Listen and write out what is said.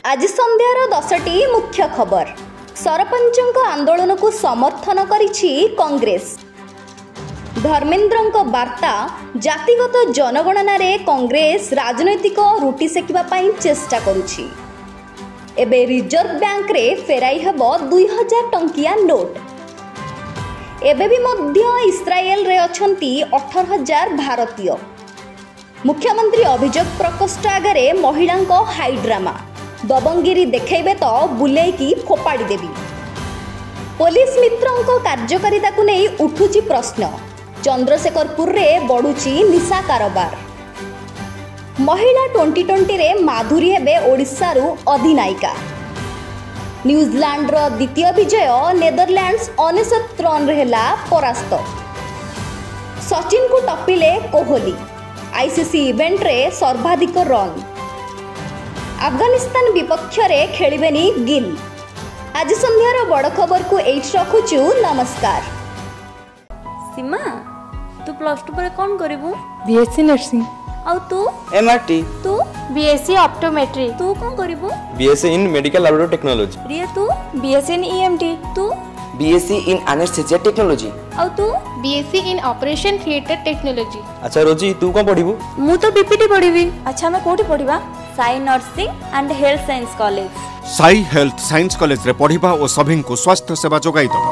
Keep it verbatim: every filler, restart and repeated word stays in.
आज संध्यार दसटी मुख्य खबर। सरपंच आंदोलन को समर्थन करिछि कांग्रेस। धर्मेंद्र वार्ता जातिगत जनगणना रे कांग्रेस राजनैतिक रुटी सेकिबा पई चेष्टा करुछि। एबे रिजर्व बैंक रे फेराई हेबो दुई हजार टंकिया नोट। एबे भी मध्य इस्राएल रे अछंती अठारह हजार भारतीय। मुख्यमंत्री अभियोग प्रकोष्ठ आगे महिला हाई ड्रामा दबंगिरी देखैबे तो बुलेकी फोपाड़ी देवी। पुलिस मित्रों कार्यकारिता को नहीं उठुची प्रश्न। चंद्रशेखरपुर रे बढ़ुची निशा कारोबार। महिला ट्वेंटी ट्वेंटी रे माधुरी हेबे ओडिशा रु अधिनायिका। न्यूजीलैंड रो द्वितीय विजय नेदरलैंड्स अनेशत रन रहेला परास्त। सचिन को टपिले कोहली। आईसीसी इवेंट रे सर्वाधिक रन। अफगानिस्तान विपक्ष रे खेलिबेनी गिल। आज संध्यार बड़ खबर को एट रखुचु। नमस्कार। सीमा तू प्लस टू पर कौन करिवु? BSc nursing. और तू? एमआरटी। तू? BSc optometry. तू कौन करिवु? BSc in medical laboratory technology. Riya तू? BSc in EMT. तू? BSc in anaesthesia technology. और तू? BSc in operation theatre technology. अच्छा रोजी तू कौन पढ़िबु? मु तो बीपीटी पढ़िबी। अच्छा मैं कोठी पढ़िबा? Sai nursing and health science college. Sai health science college रे पढ़िबा और सभी को स्वास्थ्य सेवा जोगाई दबा।